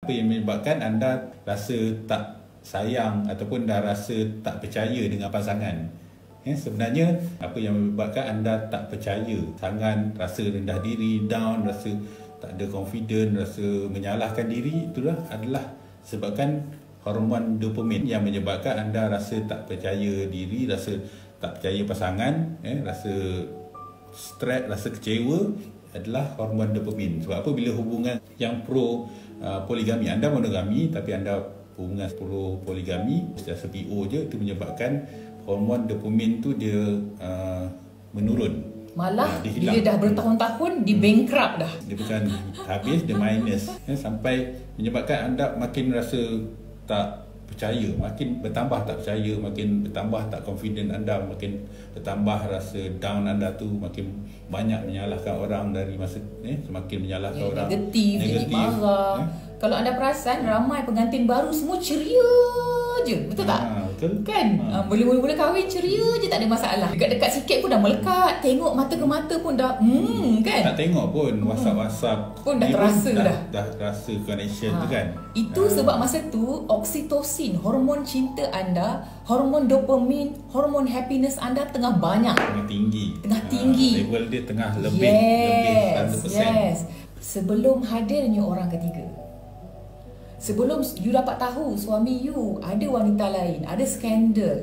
Apa yang menyebabkan anda rasa tak sayang ataupun dah rasa tak percaya dengan pasangan? Sebenarnya apa yang menyebabkan anda tak percaya sangat, rasa rendah diri, down, rasa tak ada confident, rasa menyalahkan diri, itulah adalah sebabkan hormon dopamin yang menyebabkan anda rasa tak percaya diri, rasa tak percaya pasangan, rasa stres, rasa kecewa, adalah hormon dopamin. Sebab apa? Bila hubungan yang pro poligami, anda monogami tapi anda hubungan pro poligami secara PO je, itu menyebabkan hormon dopamin tu dia menurun. Malah dia dah bertahun-tahun di bankrupt dah. Dia bukan habis, dia minus, sampai menyebabkan anda makin rasa tak percaya, makin bertambah tak percaya, makin bertambah tak confident anda, makin bertambah rasa down anda tu, makin banyak menyalahkan orang dari masa semakin menyalahkan orang, negatif, jadi marah. Kalau anda perasan, ramai pengantin baru semua ceria je, betul tak? Betul. Kan? Mula-mula kahwin ceria je, tak ada masalah. Dekat-dekat sikit pun dah melekat, tengok mata ke mata pun dah kan? Tak tengok pun, WhatsApp pun dah terasa dah rasa connection tu kan. Itu sebab masa tu oksitosin, hormon cinta anda, hormon dopamin, hormon happiness anda tengah banyak, tengah tinggi. Level dia tengah lebih 100%. Yes. Sebelum hadirnya orang ketiga, sebelum you dapat tahu suami you ada wanita lain, ada skandal,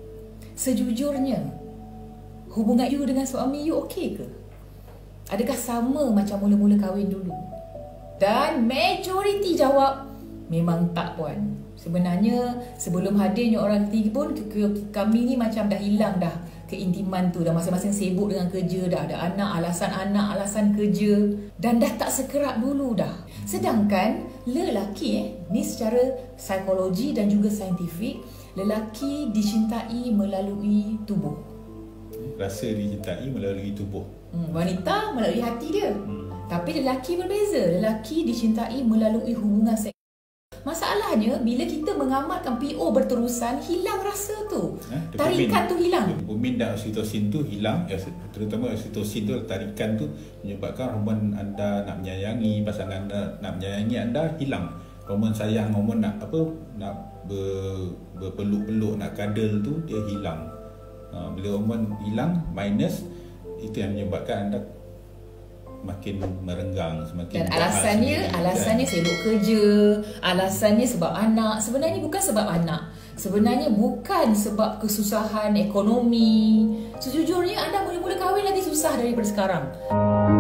sejujurnya hubungan you dengan suami you okey ke? Adakah sama macam mula-mula kahwin dulu? Dan majoriti jawab memang tak, puan. Sebenarnya sebelum hadirnya orang ketiga pun kami ni macam dah hilang dah keintiman tu, dah masing-masing sibuk dengan kerja, dah ada anak, alasan kerja, dan dah tak sekerap dulu dah. Sedangkan lelaki ni secara psikologi dan juga saintifik, lelaki dicintai melalui tubuh. Rasa dicintai melalui tubuh. Wanita melalui hati dia. Tapi lelaki berbeza. Lelaki dicintai melalui hubungan seks. Masalahnya bila kita mengamalkan PO berterusan, hilang rasa tu. Tarikan tu hilang. Dopamin dan oksitosin tu hilang. Terutama oksitosin tu, tarikan tu menyebabkan hormon anda nak menyayangi, pasangan anda nak menyayangi anda hilang. Hormon sayang, hormon nak berpeluk-peluk, nak cuddle tu dia hilang. Bila hormon hilang, minus, itu yang menyebabkan anda makin merenggang, semakin. Dan alasannya sibuk kerja, alasannya sebab anak. Sebenarnya bukan sebab anak, sebenarnya bukan sebab kesusahan ekonomi. Sejujurnya anda mula-mula kahwin lagi susah daripada sekarang.